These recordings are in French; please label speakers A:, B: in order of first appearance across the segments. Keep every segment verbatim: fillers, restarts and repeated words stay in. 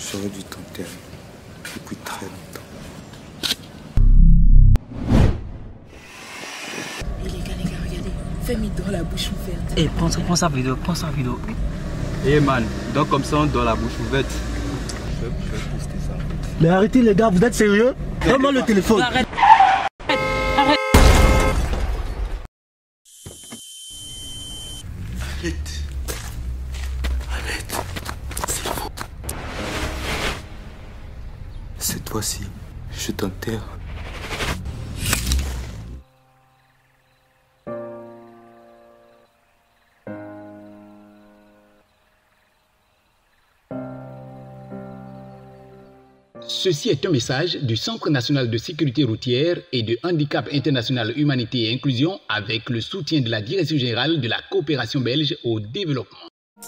A: J'aurais dû t'enterrer depuis très longtemps.
B: Et les gars, les gars, regardez. Fais-moi dans la bouche ouverte.
C: Eh, hey, prends, prends sa vidéo, prends sa vidéo.
D: Eh hey man, donc comme ça on doit la bouche ouverte.
A: Je vais, je vais poster ça.
E: Mais arrêtez les gars, vous êtes sérieux? Donne-moi le téléphone.
B: Arrête.
A: Arrête. Arrête. C'est faux. Cette fois-ci, je t'enterre.
F: Ceci est un message du Centre national de sécurité routière et de handicap international humanité et inclusion avec le soutien de la Direction générale de la coopération belge au développement.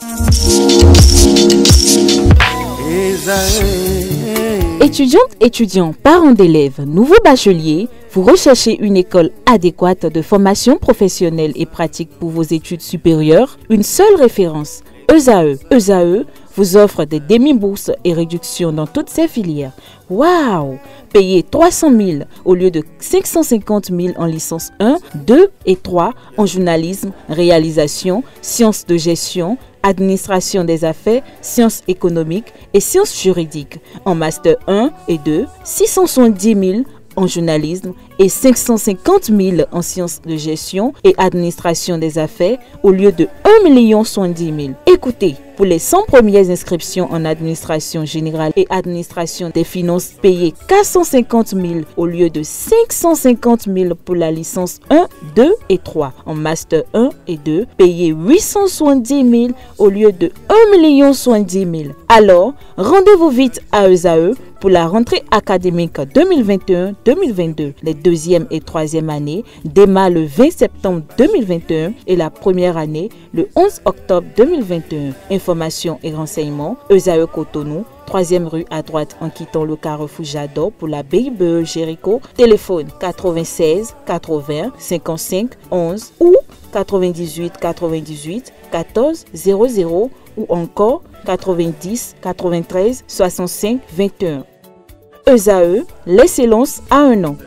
G: Étudiantes, étudiants, parents d'élèves, nouveaux bacheliers, vous recherchez une école adéquate de formation professionnelle et pratique pour vos études supérieures? Une seule référence, E S A E. E S A E vous offre des demi-bourses et réductions dans toutes ces filières. Waouh! Payez trois cent mille au lieu de cinq cent cinquante mille en licence un, deux et trois en journalisme, réalisation, sciences de gestion, administration des affaires, sciences économiques et sciences juridiques. En master un et deux, six cent soixante-dix mille en journalisme et cinq cent cinquante mille en sciences de gestion et administration des affaires au lieu de un million soixante-dix mille. Écoutez, pour les cent premières inscriptions en administration générale et administration des finances, payez quatre cent cinquante mille au lieu de cinq cent cinquante mille pour la licence un, deux et trois. En master un et deux, payez huit cent soixante-dix mille au lieu de un million soixante-dix mille. Alors, rendez-vous vite à E S A E pour la rentrée académique deux mille vingt et un deux mille vingt-deux. Les deuxième et troisième années démarrent le vingt septembre deux mille vingt et un et la première année le onze octobre deux mille vingt et un. Informations et renseignements, E S A E Cotonou, troisième rue à droite en quittant le carrefour Jadot pour la B I B E Jéricho. Téléphone quatre-vingt-seize quatre-vingts cinquante-cinq onze ou quatre-vingt-dix-huit quatre-vingt-dix-huit quatorze zéro zéro ou encore quatre-vingt-dix quatre-vingt-treize soixante-cinq vingt et un. E S A E, l'excellence à un an.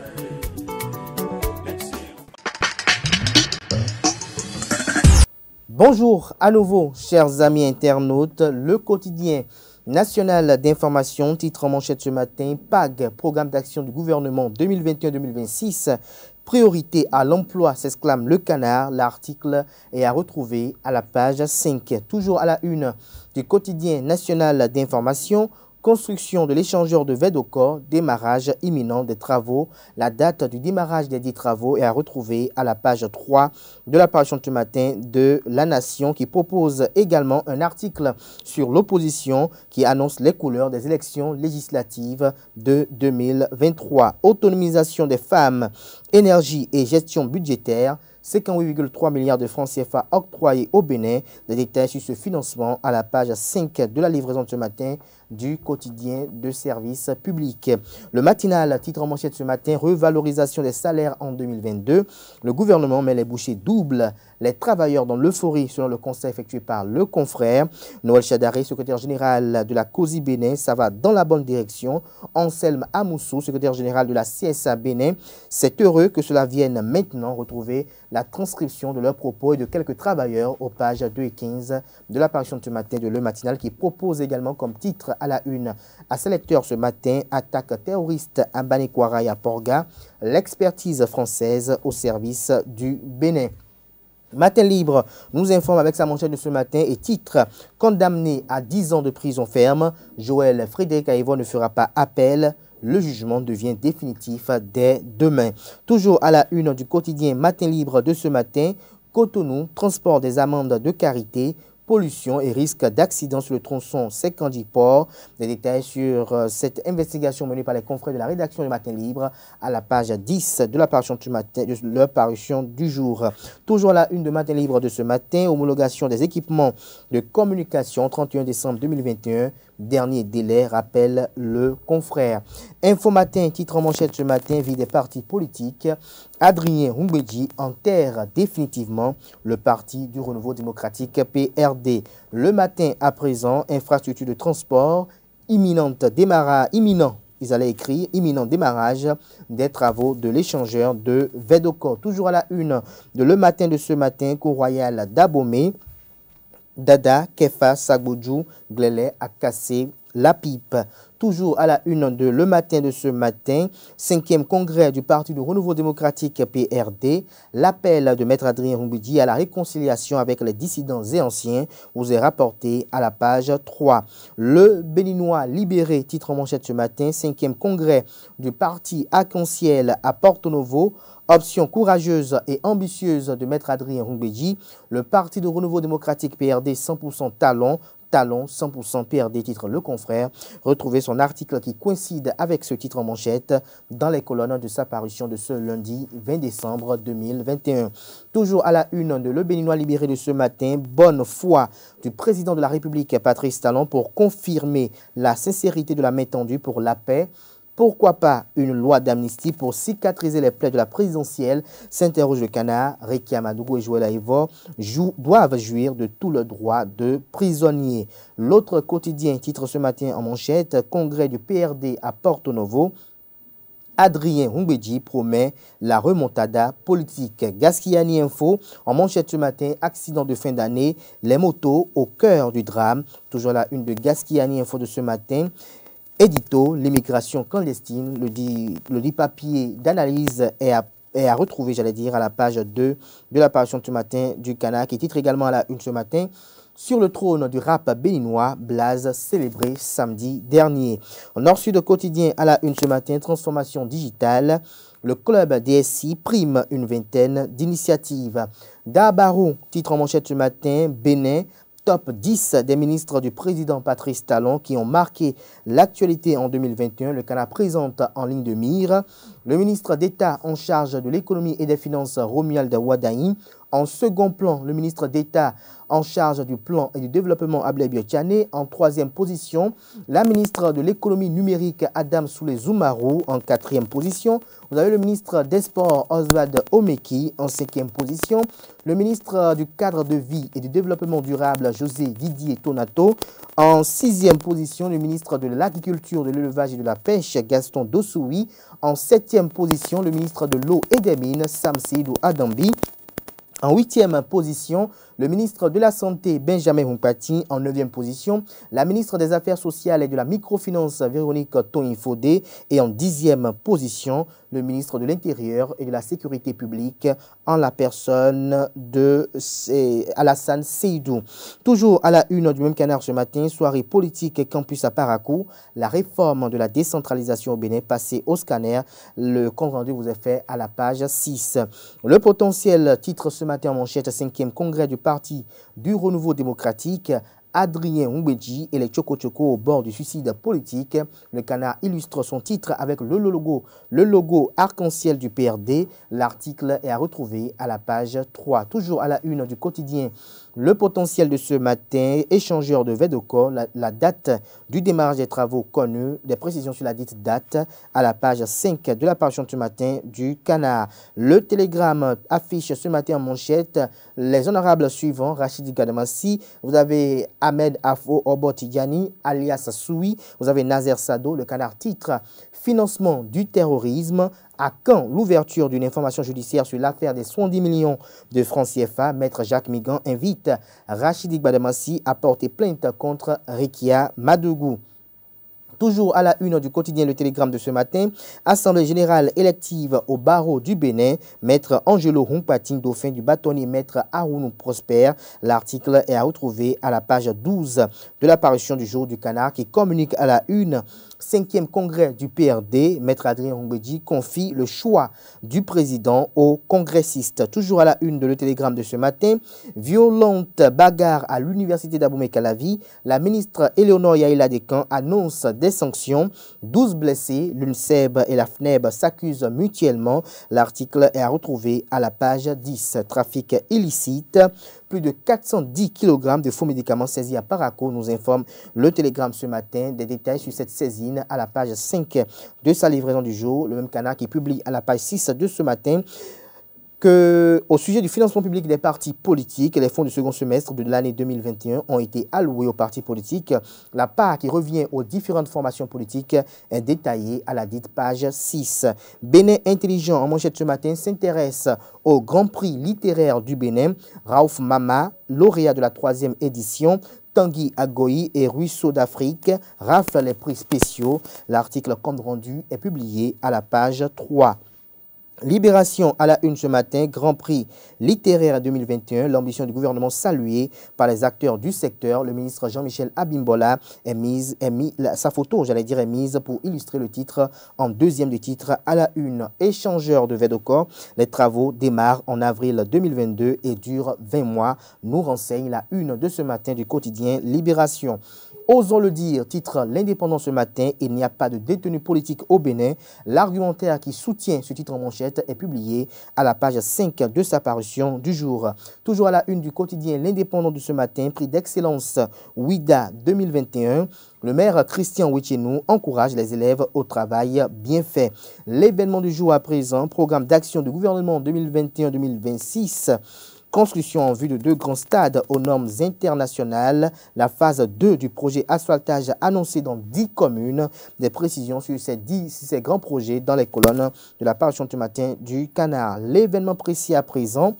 H: Bonjour à nouveau, chers amis internautes. Le quotidien national d'information, titre en manchette ce matin, P A G, programme d'action du gouvernement deux mille vingt et un deux mille vingt-six. Priorité à l'emploi, s'exclame le canard. L'article est à retrouver à la page cinq. Toujours à la une du quotidien national d'information, construction de l'échangeur de Védocor, démarrage imminent des travaux. La date du démarrage des dix travaux est à retrouver à la page trois de la parution de ce matin de La Nation, qui propose également un article sur l'opposition qui annonce les couleurs des élections législatives de deux mille vingt-trois. Autonomisation des femmes, énergie et gestion budgétaire. cinquante-huit virgule trois milliards de francs C F A octroyés au Bénin. Des détails sur ce financement à la page cinq de la livraison de ce matin du quotidien de service public. Le matinal, titre en manchette ce matin, revalorisation des salaires en deux mille vingt-deux. Le gouvernement met les bouchées doubles. Les travailleurs dans l'euphorie selon le constat effectué par le confrère. Noël Chadaré, secrétaire général de la COSI Bénin, ça va dans la bonne direction. Anselme Amoussou, secrétaire général de la C S A Bénin, c'est heureux que cela vienne maintenant retrouver la transcription de leurs propos et de quelques travailleurs aux pages deux et quinze de l'apparition de ce matin de Le Matinal, qui propose également comme titre à la une à ses lecteurs ce matin, attaque terroriste à Banekwara et à Porga, l'expertise française au service du Bénin. Matin Libre nous informe avec sa manchette de ce matin et titre « Condamné à dix ans de prison ferme, Joël Frédéric Aïvo ne fera pas appel. Le jugement devient définitif dès demain. » Toujours à la une du quotidien Matin Libre de ce matin, Cotonou, transport des amendes de carité, pollution et risque d'accident sur le tronçon Sécandie-Port. Des détails sur euh, cette investigation menée par les confrères de la rédaction du Matin Libre à la page dix de la parution du matin, de la parution du jour. Toujours à la une de Matin Libre de ce matin, homologation des équipements de communication, trente et un décembre deux mille vingt et un. Dernier délai, rappelle le confrère. Info Matin, titre en manchette ce matin, vie des partis politiques. Adrien Humbedji enterre définitivement le Parti du Renouveau démocratique P R D. Le matin à présent, infrastructure de transport imminente démarrage, imminent, ils allaient écrire, imminent démarrage des travaux de l'échangeur de Vedoko. Toujours à la une de Le Matin de ce matin, Cour royale d'Abomey, Dada, Kefa, Sagbodjou, Glele a cassé la pipe. Toujours à la une de Le Matin de ce matin, cinquième congrès du Parti du Renouveau démocratique P R D, l'appel de Maître Adrien Rumbidji à la réconciliation avec les dissidents et anciens vous est rapporté à la page trois. Le Béninois libéré, titre en manchette ce matin, cinquième congrès du Parti Arc-en-Ciel à Porto Novo, option courageuse et ambitieuse de Maître Adrien Rumbidji, le Parti du Renouveau démocratique P R D cent pour cent talon, Talon, cent pour cent P R D, titre Le Confrère. Retrouvez son article qui coïncide avec ce titre en manchette dans les colonnes de sa parution de ce lundi vingt décembre deux mille vingt et un. Toujours à la une de Le Béninois libéré de ce matin, bonne foi du président de la République Patrice Talon pour confirmer la sincérité de la main tendue pour la paix. Pourquoi pas une loi d'amnistie pour cicatriser les plaies de la présidentielle, s'interroge le canard. Rekia Madougou et Joël Aïvo doivent jouir de tout le droit de prisonnier. L'autre quotidien titre ce matin en manchette, congrès du P R D à Porto Novo. Adrien Rumbidji promet la remontada politique. Gaskiani Info, en manchette ce matin, accident de fin d'année, les motos au cœur du drame. Toujours la une de Gaskiani Info de ce matin. Édito, l'immigration clandestine, le dit, le dit papier d'analyse est à, est à retrouver, j'allais dire, à la page deux de la parution de ce matin du Canard, qui titre également à la une ce matin, sur le trône du rap béninois, Blaze célébré samedi dernier. Nord-Sud quotidien à la une ce matin, transformation digitale, le club D S I prime une vingtaine d'initiatives. Dabarou, titre en manchette ce matin, Bénin, top dix des ministres du président Patrice Talon qui ont marqué l'actualité en deux mille vingt et un. Le Canard présente en ligne de mire le ministre d'État en charge de l'économie et des finances, Romuald Wadaï. En second plan, le ministre d'État en charge du plan et du développement, Ablai Biotiane. En troisième position, la ministre de l'économie numérique, Adam Soule Zoumarou. En quatrième position, vous avez le ministre des Sports, Oswald Omeki. En cinquième position, le ministre du cadre de vie et du développement durable, José Didier Tonato. En sixième position, le ministre de l'Agriculture, de l'Élevage et de la Pêche, Gaston Dossoui. En septième position, le ministre de l'Eau et des Mines, Sam Seydou Adambi. En huitième position, le ministre de la Santé, Benjamin Humpati. En neuvième position, la ministre des Affaires sociales et de la microfinance, Véronique Toin-Fodé. Et en dixième position, le ministre de l'Intérieur et de la Sécurité publique, en la personne de Alassane Seydou. Toujours à la une du même Canard ce matin, soirée politique campus à Parakou, la réforme de la décentralisation au Bénin passée au scanner. Le compte rendu vous est fait à la page six. Le potentiel titre ce matin en manchette, cinquième congrès du Parti du Renouveau démocratique, Adrien Rumbidji et les Choco Choco au bord du suicide politique. Le Canard illustre son titre avec le logo, le logo arc-en-ciel du P R D. L'article est à retrouver à la page trois. Toujours à la une du quotidien, le potentiel de ce matin, échangeur de Vedoko, la, la date du démarrage des travaux connus, des précisions sur la dite date à la page cinq de la parution de ce matin du Canard. Le Télégramme affiche ce matin en manchette les honorables suivants, Rachid Gadamassi, vous avez Ahmed Afo Obotidiani, alias Soui, vous avez Nazer Sado. Le Canard titre financement du terrorisme. À quand l'ouverture d'une information judiciaire sur l'affaire des soixante-dix millions de francs C F A? Maître Jacques Migan invite Rachidi Gbadamassi à porter plainte contre Rekia Madougou. Toujours à la une du quotidien Le Télégramme de ce matin, Assemblée générale élective au barreau du Bénin, Maître Angelo Humpati, dauphin du bâtonnier Maître Arounou Prosper. L'article est à retrouver à la page douze de la parution du jour du Canard qui communique à la une. Cinquième congrès du P R D, Maître Adrien Rumbidji confie le choix du président aux congressistes. Toujours à la une de Le Télégramme de ce matin, violente bagarre à l'université d'Abomey-Calavi. La ministre Éléonore Yaïla Descamps annonce des sanctions. douze blessés, l'U N S E B et la F N E B s'accusent mutuellement. L'article est à retrouver à la page dix. Trafic illicite. Plus de quatre cent dix kilogrammes de faux médicaments saisis à Parakou, nous informe Le Télégramme ce matin. Des détails sur cette saisine à la page cinq de sa livraison du jour. Le même Canard qui publie à la page six de ce matin. que, au sujet du financement public des partis politiques, les fonds du second semestre de l'année deux mille vingt et un ont été alloués aux partis politiques. La part qui revient aux différentes formations politiques est détaillée à la dite page six. Bénin Intelligent, en manchette ce matin, s'intéresse au Grand Prix littéraire du Bénin. Raouf Mama, lauréat de la troisième édition, Tanguy Agoyi et Ruisseau d'Afrique raflent les prix spéciaux. L'article compte rendu est publié à la page trois. Libération à la une ce matin, Grand Prix littéraire deux mille vingt et un, l'ambition du gouvernement saluée par les acteurs du secteur. Le ministre Jean-Michel Abimbola est mise, est mis, la, sa photo, j'allais dire, est mise pour illustrer le titre en deuxième du titre à la une. Échangeur de Védocor, les travaux démarrent en avril deux mille vingt-deux et durent vingt mois, nous renseigne la une de ce matin du quotidien Libération. Osons le dire, titre l'Indépendant ce matin, il n'y a pas de détenus politiques au Bénin. L'argumentaire qui soutient ce titre en manchette est publié à la page cinq de sa parution du jour. Toujours à la une du quotidien L'Indépendant de ce matin, prix d'excellence Ouida deux mille vingt et un. Le maire Christian Ouichenou encourage les élèves au travail bien fait. L'événement du jour à présent, programme d'action du gouvernement deux mille vingt et un deux mille vingt-six. Construction en vue de deux grands stades aux normes internationales. La phase deux du projet asphaltage annoncé dans dix communes. Des précisions sur ces, dix, ces grands projets dans les colonnes de la parution du matin du Canard. L'événement précis à présent.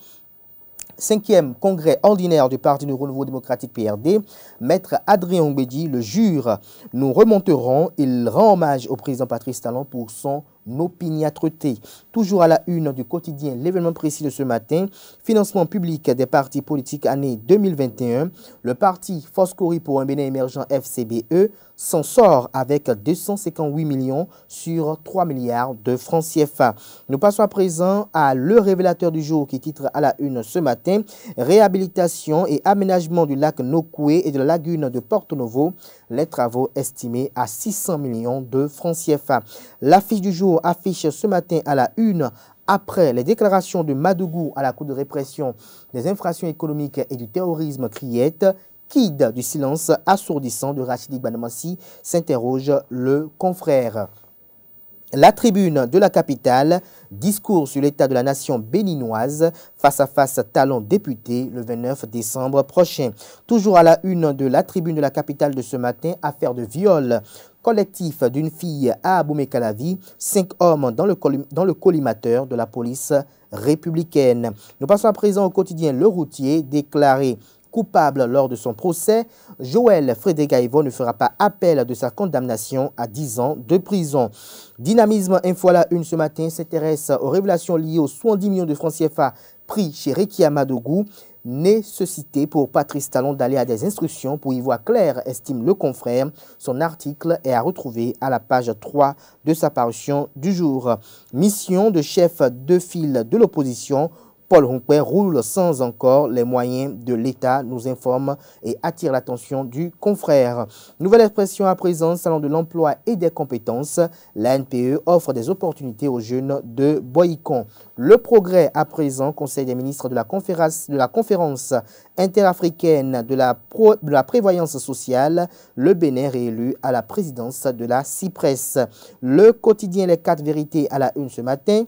H: Cinquième congrès ordinaire du Parti du Renouveau démocratique P R D, Maître Adrien Oumbédi le jure. Nous remonterons. Il rend hommage au président Patrice Talon pour son opiniâtreté. Toujours à la une du quotidien, l'événement précis de ce matin, financement public des partis politiques année deux mille vingt et un. Le parti Foscori pour un Bénin émergent F C B E s'en sort avec deux cent cinquante-huit millions sur trois milliards de francs C F A. Nous passons à présent à le révélateur du jour qui titre à la une ce matin, réhabilitation et aménagement du lac Nokoué et de la lagune de Porto Novo, les travaux estimés à six cents millions de francs C F A. L'affiche du jour affiche ce matin à la une, après les déclarations de Madougou à la Cour de répression des infractions économiques et du terrorisme Criette, Kid du silence assourdissant de Rachidi Banamassi, s'interroge le confrère. La tribune de la capitale, discours sur l'état de la nation béninoise, face à face talon député le vingt-neuf décembre prochain. Toujours à la une de la tribune de la capitale de ce matin, affaire de viol collectif d'une fille à Aboumé-Calavi, cinq hommes dans le, dans le collimateur de la police républicaine. Nous passons à présent au quotidien Le Routier, déclaré coupable lors de son procès. Joël Frédéric-Gaïvo ne fera pas appel de sa condamnation à dix ans de prison. Dynamisme Info à la une ce matin s'intéresse aux révélations liées aux soixante-dix millions de francs C F A pris chez Rekia Madougou. Nécessité pour Patrice Talon d'aller à des instructions pour y voir clair, estime le confrère. Son article est à retrouver à la page trois de sa parution du jour. Mission de chef de file de l'opposition. Paul Roumpouet roule sans encore les moyens de l'État, nous informe et attire l'attention du confrère. Nouvelle expression à présent, Salon de l'emploi et des compétences. La N P E offre des opportunités aux jeunes de Boycon. Le progrès à présent, Conseil des ministres de la conférence, de la conférence interafricaine de la, pro, de la prévoyance sociale. Le Bénin réélu à la présidence de la CIPRES. Le quotidien Les Quatre Vérités à la une ce matin.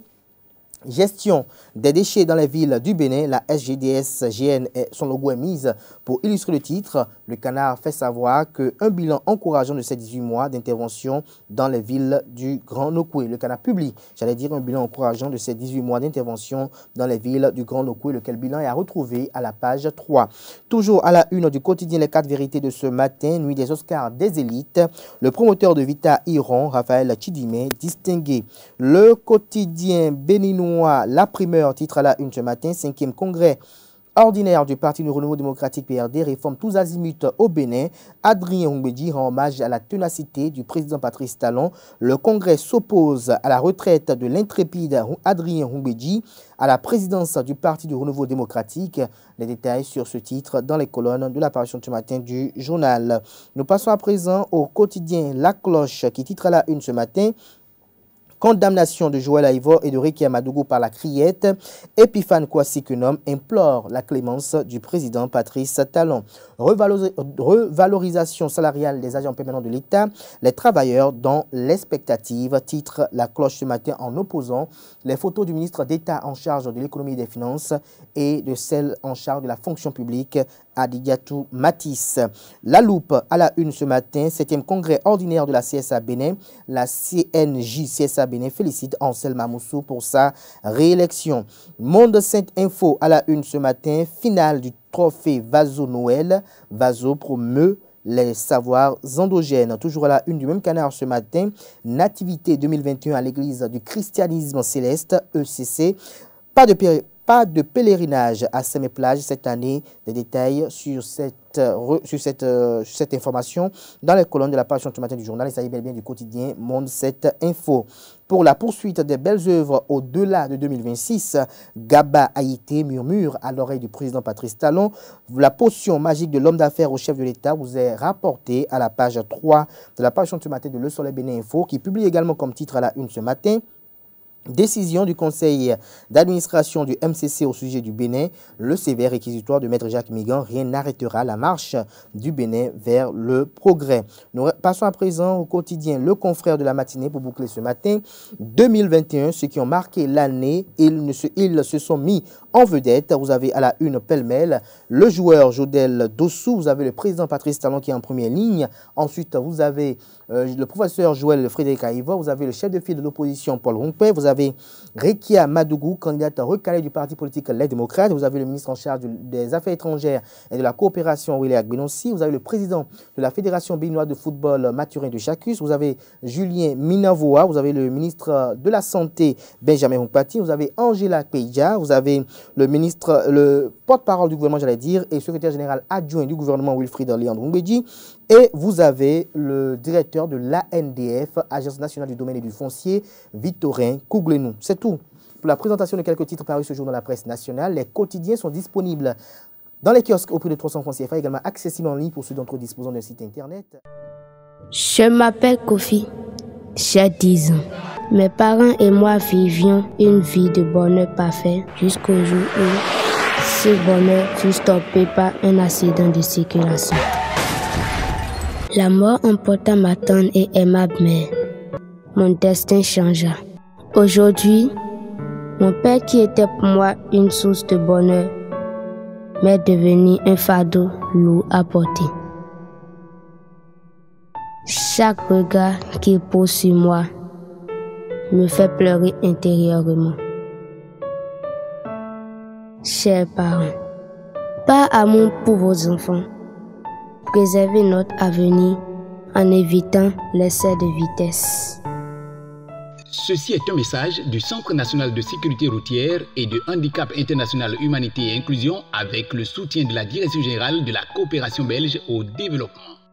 H: Gestion des déchets dans les villes du Bénin, la S G D S G N, son logo est mise pour illustrer le titre. Le Canard fait savoir qu'un bilan encourageant de ces dix-huit mois d'intervention dans les villes du Grand Nokoué. Le Canard publie, j'allais dire, un bilan encourageant de ces dix-huit mois d'intervention dans les villes du Grand Nokoué, lequel bilan est à retrouver à la page trois. Toujours à la une du quotidien Les Quatre Vérités de ce matin, nuit des Oscars des élites, le promoteur de Vita Iron, Raphaël Chidimé, distingué. Le quotidien béninois La Primeur, titre à la une ce matin, cinquième congrès ordinaire du Parti du Renouveau démocratique P R D, réforme tous azimuts au Bénin. Adrien Oumbédi rend hommage à la ténacité du président Patrice Talon. Le congrès s'oppose à la retraite de l'intrépide Adrien Oumbédi à la présidence du Parti du Renouveau démocratique. Les détails sur ce titre dans les colonnes de la parution ce matin du journal. Nous passons à présent au quotidien La Cloche qui titre à la une ce matin. Condamnation de Joël Aïvo et de Rekia Madougou par la criette. Epiphane Kwasi-Kunom implore la clémence du président Patrice Talon. Revaloris revalorisation salariale des agents permanents de l'État. Les travailleurs dans l'expectative, titre La Cloche ce matin en opposant les photos du ministre d'État en charge de l'économie et des finances et de celle en charge de la fonction publique, Adigatou Matisse. La loupe à la une ce matin, septième congrès ordinaire de la C S A Bénin. La C N J C S A Bénin félicite Ansel Mamoussou pour sa réélection. Monde Sainte Info à la une ce matin, finale du trophée Vaso Noël. Vaso promeut les savoirs endogènes. Toujours à la une du même canard ce matin, Nativité deux mille vingt et un à l'église du christianisme céleste, E C C. Pas de péri Pas de pèlerinage à Sémé-Plage cette année. Des détails sur cette, euh, sur, cette, euh, sur cette information dans les colonnes de la page ce matin du journal. Il s'agit bel et bien du quotidien Monde sept Info. Pour la poursuite des belles œuvres au-delà de deux mille vingt-six, Gaba Haïté murmure à l'oreille du président Patrice Talon. La potion magique de l'homme d'affaires au chef de l'État vous est rapportée à la page trois de la page ce matin de Le Soleil Bénin Info, qui publie également comme titre à la une ce matin. Décision du conseil d'administration du M C C au sujet du Bénin. Le sévère réquisitoire de Maître Jacques Migan, rien n'arrêtera la marche du Bénin vers le progrès. Nous passons à présent au quotidien Le Confrère de la matinée pour boucler ce matin. deux mille vingt et un, ceux qui ont marqué l'année, ils, ils se sont mis en vedette. Vous avez à la une pêle-mêle le joueur Jodel Dossou, vous avez le président Patrice Talon qui est en première ligne. Ensuite, vous avez euh, le professeur Joël Frédéric Aïvo, vous avez le chef de file de l'opposition Paul Rompé, vous avez Rekia Madougou, candidate recalée du parti politique Les Démocrates. Vous avez le ministre en charge des Affaires étrangères et de la coopération, William Agbenossi. Vous avez le président de la Fédération béninoise de football, Mathurin de Chacus. Vous avez Julien Minavoa. Vous avez le ministre de la Santé, Benjamin Humpati. Vous avez Angela Peidja. Vous avez le ministre, le porte-parole du gouvernement, j'allais dire, et secrétaire général adjoint du gouvernement, Wilfried Leandro Mbedji. Et vous avez le directeur de l'A N D F, Agence nationale du domaine et du foncier, Victorin Kouglenou. C'est tout pour la présentation de quelques titres parus ce jour dans la presse nationale. Les quotidiens sont disponibles dans les kiosques au prix de trois cents francs C F A, également accessibles en ligne pour ceux d'entre eux disposant d'un site internet.
I: Je m'appelle Kofi, j'ai dix ans. Mes parents et moi vivions une vie de bonheur parfait jusqu'au jour où ce bonheur fut stoppé par un accident de circulation. La mort emporta ma tendre et aimable mère. Mon destin changea. Aujourd'hui, mon père qui était pour moi une source de bonheur m'est devenu un fardeau lourd à porter. Chaque regard qu'il pose sur moi me fait pleurer intérieurement. Chers parents, par amour pour vos enfants, préservez notre avenir en évitant l'excès de vitesse.
F: Ceci est un message du Centre national de sécurité routière et de handicap international humanité et inclusion avec le soutien de la Direction générale de la coopération belge au développement.